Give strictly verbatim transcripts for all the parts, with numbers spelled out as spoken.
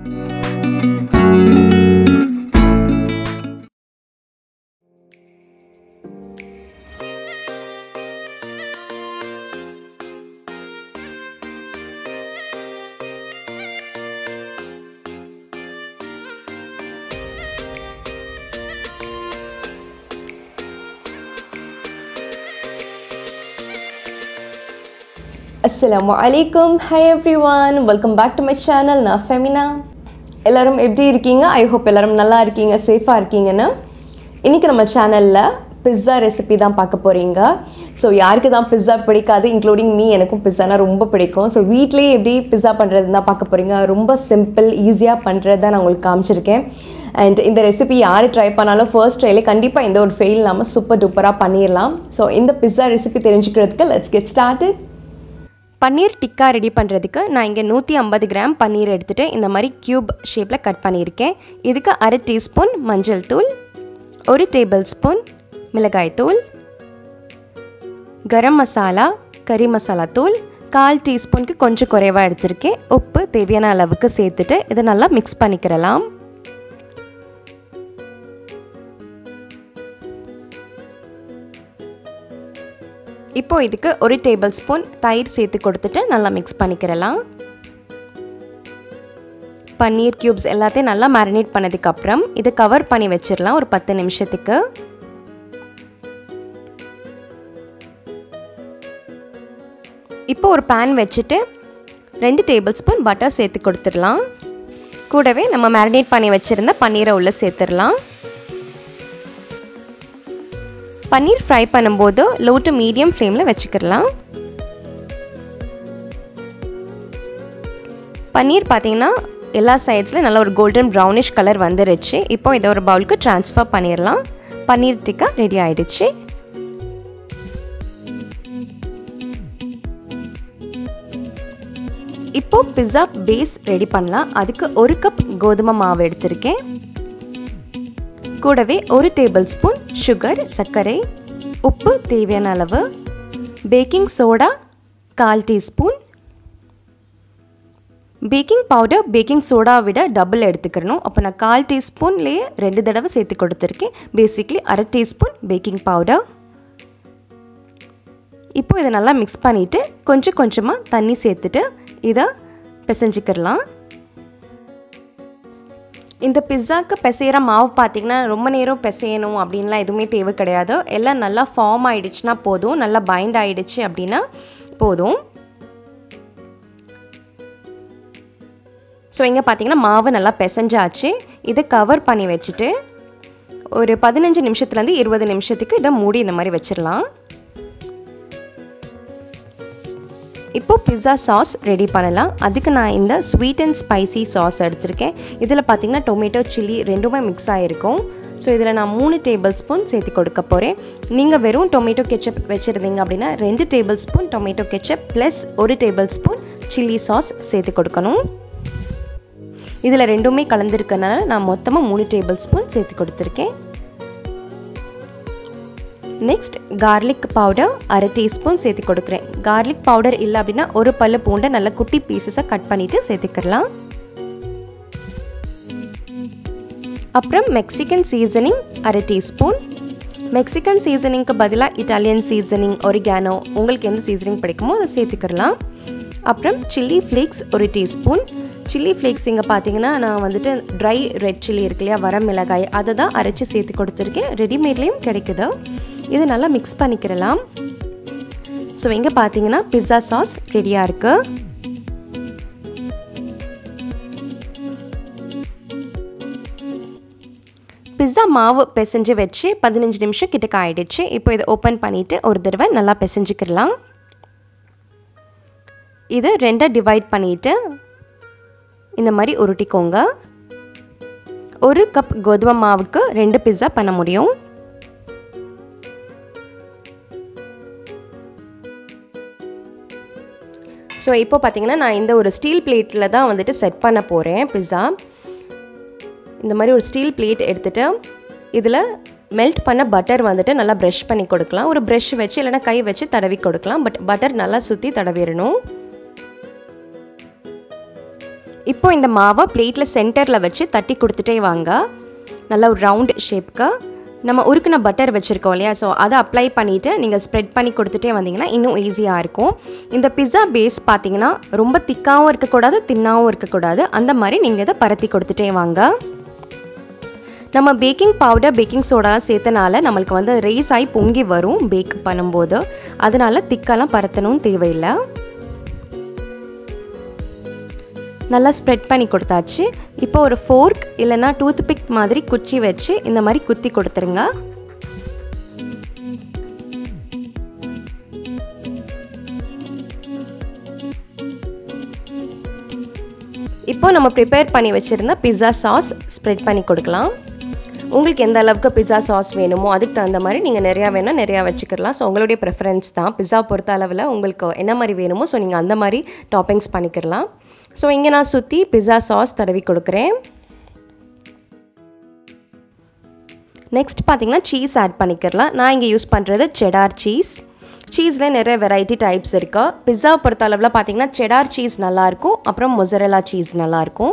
Assalamualaikum. Hi everyone. Welcome back to my channel. Na Femina. எல்லாரும் எப்படி இருக்கீங்க? I hope எல்லாரும் நல்லா இருக்கீங்க, சேஃபா இருக்கீங்கன்னு. இன்னைக்கு நம்ம சேனல்ல pizza ரெசிபி தான் பார்க்க போறீங்க. ஸோ யாருக்கு தான் pizza பிடிக்காது, இன்க்ளூடிங் மீ, எனக்கும் பிஸானா ரொம்ப பிடிக்கும். ஸோ வீட்லயே எப்படி pizza பண்ணுறதுன்னு தான் பார்க்க போறீங்க. ரொம்ப சிம்பிள், ஈஸியாக பண்ணுறது தான் நான் உங்களுக்கு காமிச்சிருக்கேன். அண்ட் இந்த ரெசிபி யார் ட்ரை பண்ணாலும் ஃபர்ஸ்ட் ட்ரைலே கண்டிப்பாக இந்த ஒரு ஃபெயில் இல்லாமல் சூப்பர் டூப்பராக பண்ணிடலாம். ஸோ இந்த pizza ரெசிபி தெரிஞ்சுக்கிறதுக்கு let's get started. Paneer tikka ready பண்ணுறதுக்கு நான் இங்கே நூற்றி ஐம்பது கிராம் பன்னீர் எடுத்துகிட்டு இந்த மாதிரி க்யூப் ஷேப்பில் கட் பண்ணியிருக்கேன். இதுக்கு அரை டீஸ்பூன் மஞ்சள் தூள், ஒரு டேபிள் ஸ்பூன் மிளகாய் தூள், கரம் மசாலா, கறி மசாலா தூள், கால் டீஸ்பூனுக்கு கொஞ்சம் குறைவாக எடுத்திருக்கேன். உப்பு தேவையான அளவுக்கு சேர்த்துட்டு இதை நல்லா மிக்ஸ் பண்ணிக்கிறலாம். இப்போ இதுக்கு ஒரு டேபிள் ஸ்பூன் தயிர் சேர்த்து கொடுத்துட்டு நல்லா மிக்ஸ் பண்ணிக்கிறலாம். பன்னீர் கியூப்ஸ் எல்லாத்தையும் நல்லா மேரினேட் பண்ணதுக்கப்புறம் இதை கவர் பண்ணி வச்சிடலாம் ஒரு பத்து நிமிஷத்துக்கு. இப்போ ஒரு பேன் வச்சுட்டு ரெண்டு டேபிள் ஸ்பூன் பட்டர் சேர்த்து கொடுத்துடலாம். கூடவே நம்ம மேரினேட் பண்ணி வச்சுருந்த பன்னீரை உள்ளே சேர்த்துடலாம். பன்னீர் ஃப்ரை பண்ணும்போது லோ டு மீடியம் ஃப்ளேமில் வச்சுக்கலாம். பன்னீர் பார்த்தீங்கன்னா எல்லா சைட்ஸில் நல்ல ஒரு கோல்டன் ப்ரௌனிஷ் கலர் வந்துருச்சு. இப்போ இதை ஒரு பவுலுக்கு ட்ரான்ஸ்ஃபர் பண்ணிடலாம். பன்னீர் டிக்கா ரெடி ஆயிடுச்சு. இப்போ பிஸா பேஸ் ரெடி பண்ணலாம். அதுக்கு ஒரு கப் கோதுமை மாவு எடுத்திருக்கேன். கூடவே ஒரு டேபிள் ஸ்பூன் சுகர், சர்க்கரை, உப்பு தேவையான அளவு, பேக்கிங் சோடா கால் teaspoon, baking powder baking soda விட டபுள் எடுத்துக்கிறணும். அப்போ நான் கால் டீஸ்பூன்லேயே ரெண்டு தடவை சேர்த்து கொடுத்துருக்கேன். பேசிக்லி அரை டீஸ்பூன் பேக்கிங் பவுடர். இப்போ இதை நல்லா மிக்ஸ் பண்ணிவிட்டு கொஞ்சம் கொஞ்சமாக தண்ணி சேர்த்துட்டு இதை பிசைஞ்சிக்கிறலாம். இந்த பிஸாவுக்கு பிசைகிற மாவு பார்த்திங்கன்னா ரொம்ப நேரம் பிசையணும் அப்படின்லாம் எதுவுமே தேவை கிடையாது. எல்லாம் நல்லா ஃபார்ம் ஆகிடுச்சுன்னா போதும், நல்லா பைண்ட் ஆகிடுச்சு அப்படின்னா போதும். ஸோ இங்கே பார்த்திங்கன்னா மாவு நல்லா பிசைஞ்சாச்சு. இதை கவர் பண்ணி வச்சுட்டு ஒரு பதினஞ்சு நிமிஷத்துலேருந்து இருபது நிமிஷத்துக்கு இதை மூடி இந்த மாதிரி வச்சிடலாம். இப்போது பிஸா சாஸ் ரெடி பண்ணலாம். அதுக்கு நான் இந்த ஸ்வீட் அண்ட் ஸ்பைசி சாஸ் எடுத்திருக்கேன். இதில் பார்த்திங்கன்னா டொமேட்டோ சில்லி ரெண்டுமே மிக்ஸ் ஆகிருக்கும். ஸோ இதில் நான் மூணு டேபிள் ஸ்பூன் சேர்த்து கொடுக்க போகிறேன். நீங்கள் வெறும் டொமேட்டோ கெச்சப் வச்சுருந்தீங்க அப்படின்னா ரெண்டு table spoon tomato ketchup plus ஒரு டேபிள் ஸ்பூன் சில்லி சாஸ் சேர்த்து கொடுக்கணும். இதில் ரெண்டுமே கலந்துருக்கனால நான் மொத்தமாக மூணு டேபிள் ஸ்பூன் சேர்த்து கொடுத்துருக்கேன். நெக்ஸ்ட் கார்லிக் பவுடர் அரை டீஸ்பூன் சேர்த்து கொடுக்குறேன். கார்லிக் பவுடர் இல்லை அப்படின்னா ஒரு பல்லு பூண்டை நல்லா குட்டி பீசஸாக கட் பண்ணிவிட்டு சேர்த்துக்கலாம். அப்புறம் மெக்சிகன் சீசனிங் அரை டீஸ்பூன். மெக்சிகன் சீசனிங்க்கு பதிலாக இட்டாலியன் சீசனிங், ஒரிகானோ உங்களுக்கு எந்த சீசனிங் பிடிக்குமோ அதை சேர்த்துக்கலாம். அப்புறம் சில்லி ஃப்ளேக்ஸ் ஒரு டீஸ்பூன். சில்லி ஃப்ளேக்ஸ் இங்கே பார்த்தீங்கன்னா நான் வந்துட்டு ட்ரை ரெட் சில்லி இருக்கு இல்லையா, வர மிளகாய், அதை தான் அரைச்சி சேர்த்து கொடுத்துருக்கேன். ரெடிமேட்லேயும் கிடைக்குது. இது நல்லா மிக்ஸ் பண்ணிக்கிறலாம். ஸோ இங்கே பார்த்தீங்கன்னா பிஸா சாஸ் ரெடியாக இருக்குது. பிஸா மாவு பிசைஞ்சு வச்சு பதினஞ்சு நிமிஷம் கிட்டக்க ஆயிடுச்சு. இப்போ இதை ஓப்பன் பண்ணிவிட்டு ஒரு தடவை நல்லா பிசைஞ்சிக்கலாம். இதை ரெண்டாக டிவைட் பண்ணிவிட்டு இந்த மாதிரி உருட்டிக்கோங்க. ஒரு கப் கோதுமை மாவுக்கு ரெண்டு பிஸா பண்ண முடியும். ஸோ இப்போ பார்த்தீங்கன்னா நான் இந்த ஒரு ஸ்டீல் பிளேட்டில் தான் வந்துட்டு செட் பண்ண போகிறேன் பிஸா. இந்த மாதிரி ஒரு ஸ்டீல் பிளேட் எடுத்துகிட்டு இதில் மெல்ட் பண்ண பட்டர் வந்துட்டு நல்லா ப்ரஷ் பண்ணி கொடுக்கலாம். ஒரு ப்ரஷ் வச்சு இல்லைனா கை வச்சு தடவி கொடுக்கலாம். பட் பட்டர் நல்லா சுற்றி தடவிடணும். இப்போ இந்த மாவை பிளேட்டில் சென்டரில் வச்சு தட்டி கொடுத்துட்டே வாங்க. நல்ல ஒரு ரவுண்ட் ஷேப்க்கு நம்ம உருக்குன பட்டர் வச்சுருக்கோம் இல்லையா, ஸோ அதை அப்ளை பண்ணிவிட்டு நீங்கள் ஸ்ப்ரெட் பண்ணி கொடுத்துட்டே வந்தீங்கன்னா இன்னும் ஈஸியாக இருக்கும். இந்த பிஸ்ஸா பேஸ் பார்த்தீங்கன்னா ரொம்ப திக்காகவும் இருக்கக்கூடாது, தின்னாகவும் இருக்கக்கூடாது. அந்த மாதிரி நீங்கள் இதை பரத்தி கொடுத்துட்டே வாங்க. நம்ம பேக்கிங் பவுடர் பேக்கிங் சோடாலாம் சேர்த்தனால நம்மளுக்கு வந்து ரைஸ் ஆகி பொங்கி வரும் பேக் பண்ணும்போது. அதனால திக்காலாம் பரத்தணும்னு தேவையில்லை. நல்லா ஸ்ப்ரெட் பண்ணி கொடுத்தாச்சு. இப்போ ஒரு ஃபோர்க் இல்லைன்னா டூத் பிக் மாதிரி குச்சி வச்சு இந்த மாதிரி குத்தி கொடுத்துருங்க. இப்போ நம்ம ப்ரிப்பேர் பண்ணி வச்சுருந்த பிஸ்ஸா சாஸ் ஸ்ப்ரெட் பண்ணி கொடுக்கலாம். உங்களுக்கு எந்த அளவுக்கு பிஸ்ஸா சாஸ் வேணுமோ அதுக்கு தகுந்த மாதிரி நீங்கள் நிறையா வேணால் நிறையா வச்சுக்கலாம். ஸோ உங்களுடைய ப்ரிஃபரன்ஸ் தான். பிஸ்ஸா பொறுத்த அளவில் உங்களுக்கு என்ன மாதிரி வேணுமோ ஸோ நீங்கள் அந்த மாதிரி டாப்பிங்ஸ் பண்ணிக்கலாம். ஸோ இங்கே நான் சுற்றி பிஸ்ஸா சாஸ் தடவி கொடுக்குறேன். நெக்ஸ்ட் பார்த்திங்கன்னா சீஸ் ஆட் பண்ணிக்கிறலாம். நான் இங்கே யூஸ் பண்ணுறது செடார் சீஸ். சீஸில் நிறைய வெரைட்டி டைப்ஸ் இருக்குது. பிஸ்ஸா பொறுத்த அளவில் பார்த்திங்கன்னா செடார் சீஸ் நல்லாயிருக்கும், அப்புறம் மொசரெல்லா சீஸ் நல்லாயிருக்கும்.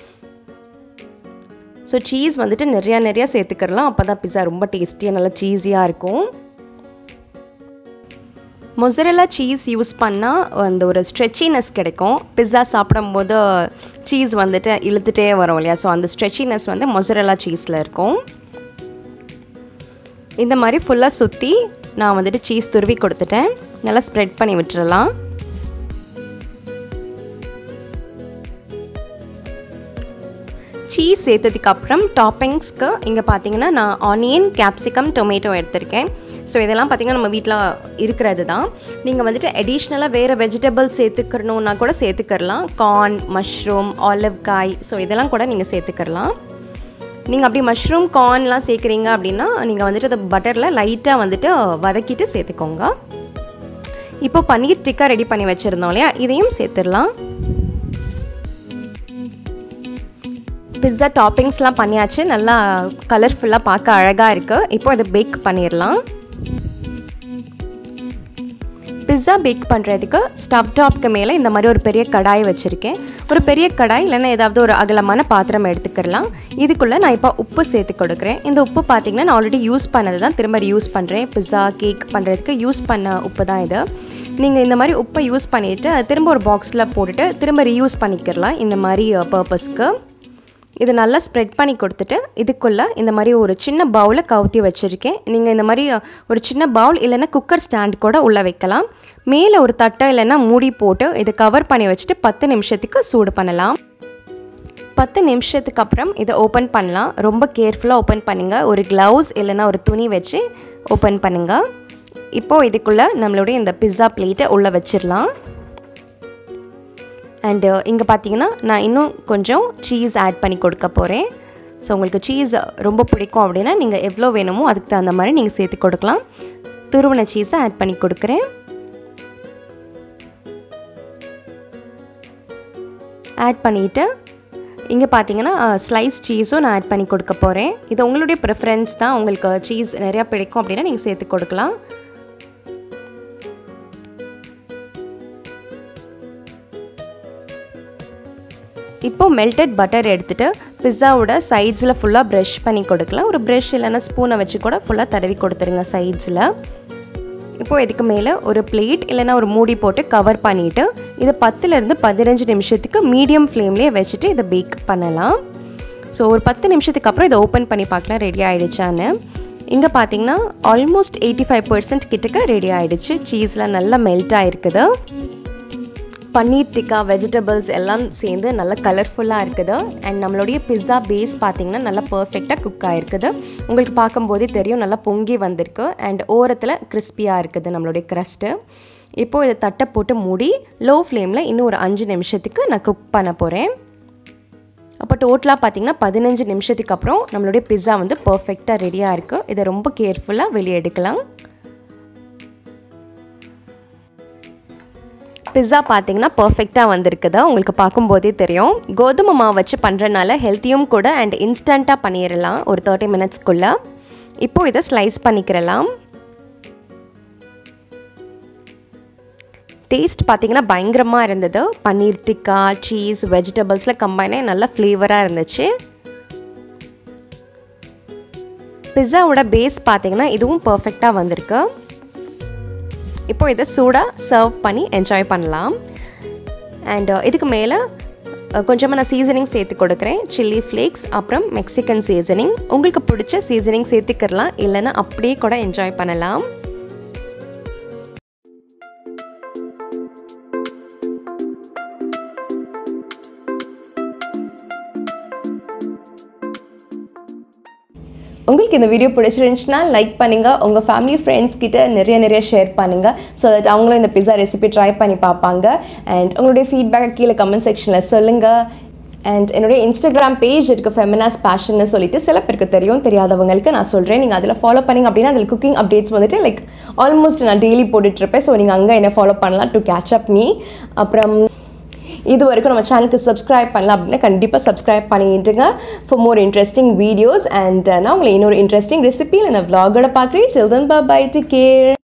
ஸோ சீஸ் வந்துட்டு நிறையா நிறையா சேர்த்துக்கிறலாம். அப்போ தான் பிஸ்ஸா ரொம்ப டேஸ்டியாக நல்லா சீஸியாக இருக்கும். மொசரெல்லா சீஸ் யூஸ் பண்ணால் அந்த ஒரு ஸ்ட்ரெச்சினஸ் கிடைக்கும். பிஸ்ஸா சாப்பிடும்போது சீஸ் வந்துட்டு இழுத்துட்டே வரும் இல்லையா, ஸோ அந்த ஸ்ட்ரெச்சினஸ் வந்து மொசரெல்லா சீஸில் இருக்கும். இந்த மாதிரி ஃபுல்லாக சுற்றி நான் வந்துட்டு சீஸ் துருவி கொடுத்துட்டேன். நல்லா ஸ்ப்ரெட் பண்ணி விட்டுறலாம். சீஸ் சேர்த்ததுக்கப்புறம் டாப்பிங்ஸ்க்கு இங்கே பார்த்தீங்கன்னா நான் ஆனியன், கேப்சிகம், டொமேட்டோ எடுத்திருக்கேன். ஸோ இதெல்லாம் பார்த்திங்கன்னா நம்ம வீட்டில் இருக்கிறது தான். நீங்கள் வந்துட்டு அடிஷ்னலாக வேறு வெஜிடபிள்ஸ் சேர்த்துக்கணுன்னா கூட சேர்த்துக்கிறலாம். கார்ன், மஷ்ரூம், ஆலிவ் காய், ஸோ இதெல்லாம் கூட நீங்கள் சேர்த்துக்கிறலாம். நீங்கள் அப்படி மஷ்ரூம், கார்ன்லாம் சேர்க்குறீங்க அப்படின்னா நீங்கள் வந்துட்டு அதை பட்டரில் லைட்டாக வந்துட்டு வதக்கிட்டு சேர்த்துக்கோங்க. இப்போ பன்னீர் டிக்கா ரெடி பண்ணி வச்சுருந்தோம் இல்லையா, இதையும் சேர்த்துடலாம். பிஸ்ஸா டாப்பிங்ஸ்லாம் பண்ணியாச்சு. நல்லா கலர்ஃபுல்லாக பார்க்க அழகாக இருக்குது. இப்போ இதை பேக் பண்ணிடலாம். பிஸ்ஸா பேக் பண்ணுறதுக்கு ஸ்டவ் டாப்க்கு மேலே இந்த மாதிரி ஒரு பெரிய கடாய் வச்சுருக்கேன். ஒரு பெரிய கடாய் இல்லைன்னா ஏதாவது ஒரு அகலமான பாத்திரம் எடுத்துக்கலாம். இதுக்குள்ளே நான் இப்போ உப்பு சேர்த்து கொடுக்குறேன். இந்த உப்பு பார்த்திங்கன்னா நான் ஆல்ரெடி யூஸ் பண்ணது தான் திரும்ப யூஸ் பண்ணுறேன். பிஸ்ஸா கேக் பண்ணுறதுக்கு யூஸ் பண்ண உப்பு தான் இது. நீங்கள் இந்த மாதிரி உப்பை யூஸ் பண்ணிவிட்டு திரும்ப ஒரு பாக்ஸில் போட்டுட்டு திரும்ப ரீயூஸ் பண்ணிக்கிறலாம் இந்த மாதிரி பர்பஸ்க்கு. இது நல்லா ஸ்ப்ரெட் பண்ணி கொடுத்துட்டு இதுக்குள்ளே இந்த மாதிரி ஒரு சின்ன பவுலை கவுத்தி வச்சுருக்கேன். நீங்கள் இந்த மாதிரி ஒரு சின்ன பவுல் இல்லைன்னா குக்கர் ஸ்டாண்ட் கூட உள்ளே வைக்கலாம். மேலே ஒரு தட்டை இல்லைன்னா மூடி போட்டு இதை கவர் பண்ணி வச்சுட்டு பத்து நிமிஷத்துக்கு சூடு பண்ணலாம். பத்து நிமிஷத்துக்கு அப்புறம் இதை ஓப்பன் பண்ணலாம். ரொம்ப கேர்ஃபுல்லாக ஓப்பன் பண்ணுங்கள். ஒரு க்ளவுஸ் இல்லைன்னா ஒரு துணி வச்சு ஓப்பன் பண்ணுங்கள். இப்போது இதுக்குள்ளே நம்மளுடைய இந்த பிஸ்ஸா பிளேட்டை உள்ளே வச்சிடலாம். அண்டு இங்கே பார்த்தீங்கன்னா நான் இன்னும் கொஞ்சம் சீஸ் ஆட் பண்ணி கொடுக்க போகிறேன். ஸோ உங்களுக்கு சீஸ் ரொம்ப பிடிக்கும் அப்படின்னா நீங்கள் எவ்வளோ வேணுமோ அதுக்கு தகுந்த மாதிரி நீங்கள் சேர்த்து கொடுக்கலாம். துருவன சீஸை ஆட் பண்ணி கொடுக்குறேன். ஆட் பண்ணிவிட்டு இங்கே பார்த்தீங்கன்னா ஸ்லைஸ் சீஸும் நான் ஆட் பண்ணி கொடுக்க போகிறேன். இது உங்களுடைய ப்ரிஃபரன்ஸ் தான். உங்களுக்கு சீஸ் நிறையா பிடிக்கும் அப்படின்னா நீங்கள் சேர்த்து கொடுக்கலாம். இப்போது மெல்டட் பட்டர் எடுத்துகிட்டு பிஸ்ஸாவோட சைட்ஸில் ஃபுல்லாக ப்ரஷ் பண்ணி கொடுக்கலாம். ஒரு ப்ரஷ் இல்லைன்னா ஸ்பூனை வச்சு கூட ஃபுல்லாக தடவி கொடுத்துருங்க சைட்ஸில். இப்போது இதுக்கு மேலே ஒரு பிளேட் இல்லைன்னா ஒரு மூடி போட்டு கவர் பண்ணிவிட்டு இதை பத்துலேருந்து பதினஞ்சு நிமிஷத்துக்கு மீடியம் ஃப்ளேம்லேயே வச்சுட்டு இதை பேக் பண்ணலாம். ஸோ ஒரு பத்து நிமிஷத்துக்கு அப்புறம் இதை ஓப்பன் பண்ணி பார்க்கலாம் ரெடி ஆகிடுச்சான்னு. இங்கே பார்த்தீங்கன்னா ஆல்மோஸ்ட் எயிட்டி ஃபைவ் பர்சன்ட் கிட்டக்க ரெடி ஆகிடுச்சு. சீஸ்லாம் நல்லா மெல்ட் ஆகிருக்குது. பன்னீர் டிக்கா வெஜிடபிள்ஸ் எல்லாம் சேர்ந்து நல்லா கலர்ஃபுல்லாக இருக்குது. அண்ட் நம்மளுடைய பிஸ்ஸா பேஸ் பார்த்திங்கன்னா நல்லா பர்ஃபெக்டாக குக் ஆகிருக்குது. உங்களுக்கு பார்க்கும்போதே தெரியும் நல்லா பொங்கி வந்திருக்கு. அண்ட் ஓரத்தில் கிறிஸ்பியாக இருக்குது நம்மளுடைய க்ரஸ்ட்டு. இப்போது இதை தட்டை போட்டு மூடி லோ ஃப்ளேமில் இன்னும் ஒரு அஞ்சு நிமிஷத்துக்கு நான் குக் பண்ண போகிறேன். அப்போ டோட்டலாக பார்த்திங்கன்னா பதினஞ்சு நிமிஷத்துக்கு அப்புறம் நம்மளுடைய பிஸ்ஸா வந்து பர்ஃபெக்டாக ரெடியாக இருக்குது. இதை ரொம்ப கேர்ஃபுல்லாக வெளியே எடுக்கலாம். பிஸ்ஸா பார்த்தீங்கன்னா பர்ஃபெக்டாக வந்திருக்குதா உங்களுக்கு பார்க்கும்போதே தெரியும். கோதுமை மாவு வச்சு பண்ணுறனால ஹெல்த்தியும் கூட அண்ட் இன்ஸ்டண்ட்டாக பண்ணிடலாம் ஒரு தேர்ட்டி மினிட்ஸ்க்குள்ளே. இப்போது இதை ஸ்லைஸ் பண்ணிக்கிறலாம். டேஸ்ட் பார்த்திங்கன்னா பயங்கரமாக இருந்தது. பன்னீர் டிக்கா, சீஸ், வெஜிடபிள்ஸில் கம்பைனாக நல்ல ஃப்ளேவராக இருந்துச்சு. பிஸ்ஸாவோட பேஸ் பார்த்திங்கன்னா இதுவும் பர்ஃபெக்டாக வந்திருக்கு. இப்போ இதை சூடாக சர்வ் பண்ணி என்ஜாய் பண்ணலாம். அண்ட் இதுக்கு மேலே கொஞ்சமாக நான் சீசனிங் சேர்த்து கொடுக்குறேன். சில்லி ஃப்ளேக்ஸ், அப்புறம் மெக்சிகன் சீசனிங். உங்களுக்கு பிடிச்ச சீசனிங் சேர்த்துக்கலாம், இல்லைன்னா அப்படியே கூட என்ஜாய் பண்ணலாம். உங்களுக்கு இந்த வீடியோ பிடிச்சிருந்துச்சுன்னா லைக் பண்ணுங்கள், உங்கள் ஃபேமிலி ஃப்ரெண்ட்ஸ் கிட்ட நிறைய நிறைய ஷேர் பண்ணுங்கள். ஸோ தட் அவங்களும் இந்த பிஸா ரெசிபி ட்ரை பண்ணி பார்ப்பாங்க. அண்ட் உங்களுடைய ஃபீட்பேக் கீழே கமெண்ட் செக்ஷனில் சொல்லுங்கள். அண்ட் என்னுடைய இன்ஸ்டாகிராம் பேஜ் இருக்குது, feminaspassion சொல்லிட்டு. சில பேருக்கு தெரியும், தெரியாதவங்களுக்கு நான் சொல்கிறேன். நீங்கள் அதில் ஃபாலோ பண்ணிங்க அப்படின்னா அதில் குக்கிங் அப்டேட்ஸ் வந்துட்டு லைக் ஆல்மோஸ்ட் நான் டெய்லி போட்டுட்ருப்பேன். ஸோ நீங்கள் அங்கே என்ன ஃபாலோ பண்ணலாம் டு கேட்ச் அப் மீ. அப்புறம் இது வரைக்கும் நம்ம சேனலுக்கு சப்ஸ்கிரைப் பண்ணலாம் அப்படின்னா கண்டிப்பாக சப்ஸ்கிரைப் பண்ணிட்டுங்க for more interesting videos. And நான் உங்களை இன்னொரு இன்ட்ரெஸ்டிங் ரெசிபியில் நான் vlog-ஓட பார்க்குறேன். Till then, bye bye, take care.